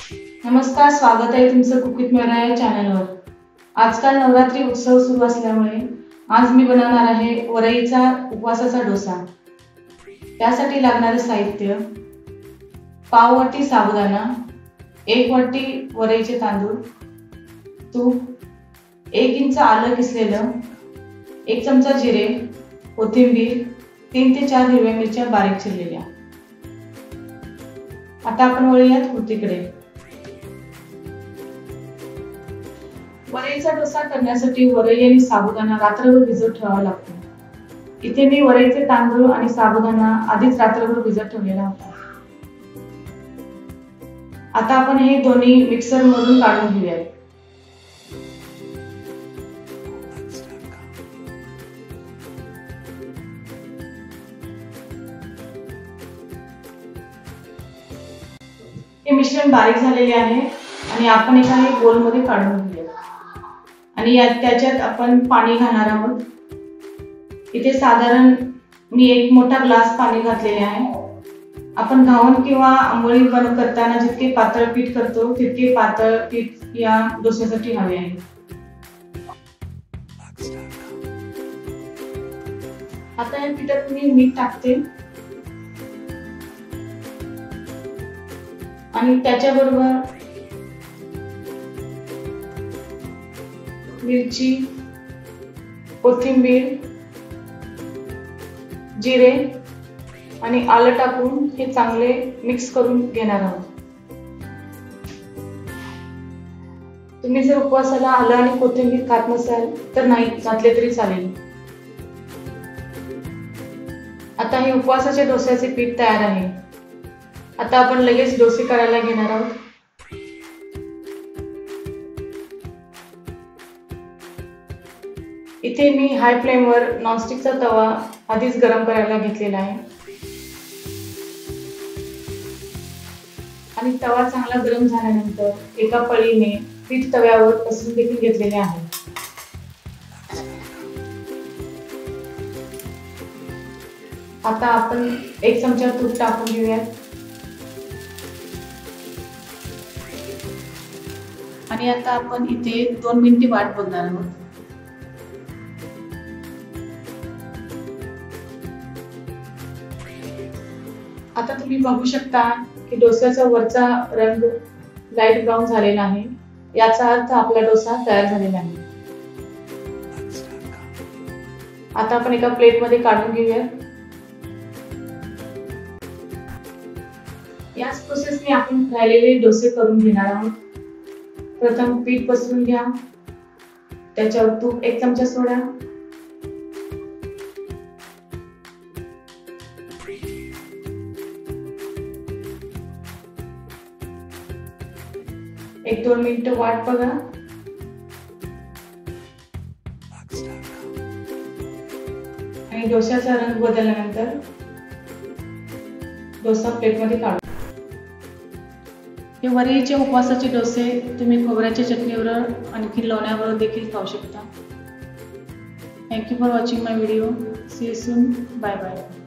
नमस्कार, स्वागत आहे तुमचं कुक विथ मेरा या चॅनलवर। आजकाल नवरात्री उत्सव सुरू असल्यामुळे आज मी बनवणार आहे वरईचा उपवासाचा डोसा। त्यासाठी लागणारे साहित्य: पाव वाटी साबुदाणा, 1 वाटी वरईचे तांदूळ, तूप, 1 इंच आलं किसलेलं, 1 चमचा जिरे, कोथिंबीर, 3 ते 4 हिरव्या मिरच्या बारीक चिरलेल्या। आता आपण वळूयात कृतीकडे। वरईचा डोसा करण्यासाठी वरई आणि साबुदाणा रात्रभर भिजत ठेवावा लागतो। इथे मी वरईचे तांदूळ आणि साबुदाणा आधीच रात्रभर भिजत ठेवलेला होता। आता आपण हे दोन्ही मिक्सर मधून काढून घेऊयात। हे मिश्रण बारीक झालेले आहे आणि आपण एका बोल मध्ये काढून घेऊया आणि त्याच्यात आपण पाणी घालणार आहोत। इथे साधारण मी 1 मोठा ग्लास पाणी घातलेले आहे। आपण घावन किंवा आंबोळी करताना जितके पातळ पीठ करतो तितके पातळ पीठ या डोस्यासाठी हवे आहे। आता या पिठात मी मीठ टाकते आणि त्याच्याबरोबर मिरची, कोथिंबीर, जिरे आणि आलं टाकून हे चांगले मिक्स करून घेणार आहोत। तुम्ही जर उपवासाला आलं आणि कोथिंबीर खात नसाल तर नाही घातले तरी चालेल। आता हे उपवासाच्या डोस्याचे पीठ तयार आहे। आता आपण लगेच डोसे करायला घेणार आहोत। इथे मी हाय फ्लेम वर नॉनस्टिकचा तवा आधीच गरम करायला घेतलेला आहे आणि तवा चांगला गरम झाल्यानंतर एका पळीने पीठ तव्यावर पसरून देखील घेतलेले आहे। आता आपण 1 चमचा तूप टाकून घेऊयात आणि आता आपण इथे 2 मिनिटे वाट बघणार आहोत। आता तुम्ही बघू शकता की डोस्याचा वरचा रंग लाईट ब्राऊन झालेला आहे। याचा अर्थ आपला डोसा तयार झालेला आहे। आता आपण एका प्लेट मध्ये काढून घेऊया। याच प्रोसेसने आपण राहिलेले डोसे करून घेणार आहोत। प्रथम पीठ पसरून घ्या, त्याच्यावर तूप 1 चमचा सोडा, एक 2 मिनिटं वाट बघा आणि डोस्याचा रंग बदलल्यानंतर डोसा प्लेट मध्ये काढा। हे वरईचे उपवासाचे डोसे तुम्ही खोबऱ्याच्या चटणीवर आणखी लोण्यावर देखील खाऊ शकता। Thank you for watching my video. See you soon. Bye bye.